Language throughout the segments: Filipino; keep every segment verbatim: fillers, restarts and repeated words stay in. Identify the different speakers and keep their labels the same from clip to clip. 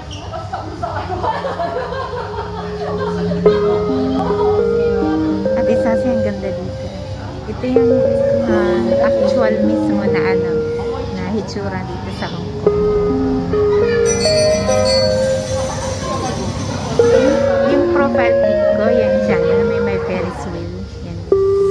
Speaker 1: At isa siya, ang ganda dito. Ito yung uh, actual mismo na ano, na hitsura dito sa Hong Kong. Yung profile pic ko, yan siya. Yan may may Ferris wheel. Yan.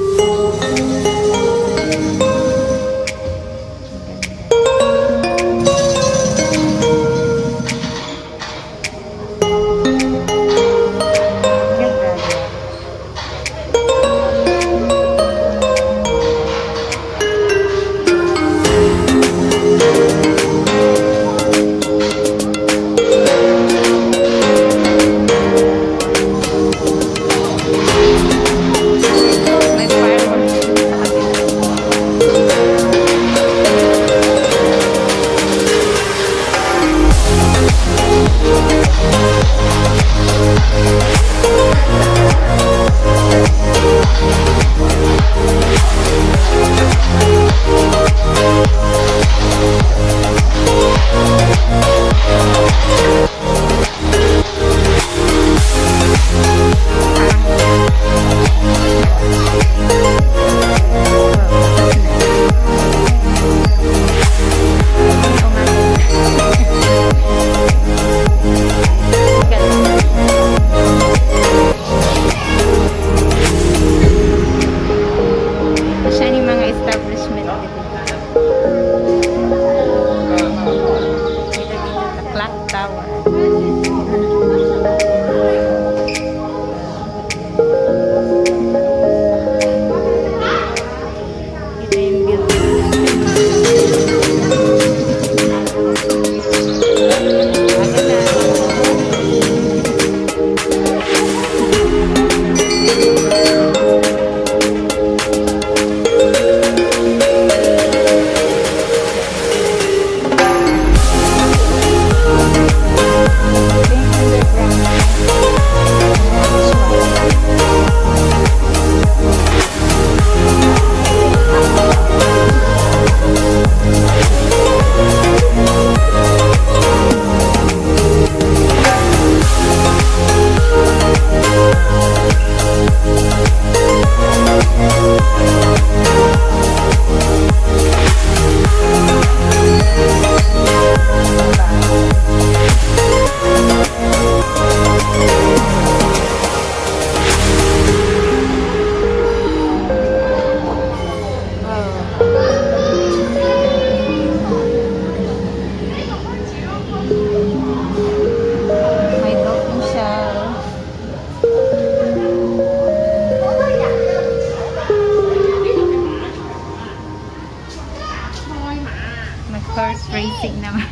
Speaker 1: Horse racing naman.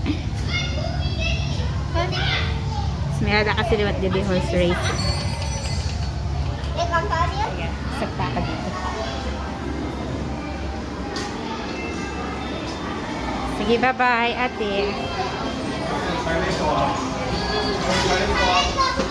Speaker 1: Smerada kasi liwat din horse racing. Ayan, sakta ka dito. Sige, bye-bye, ate.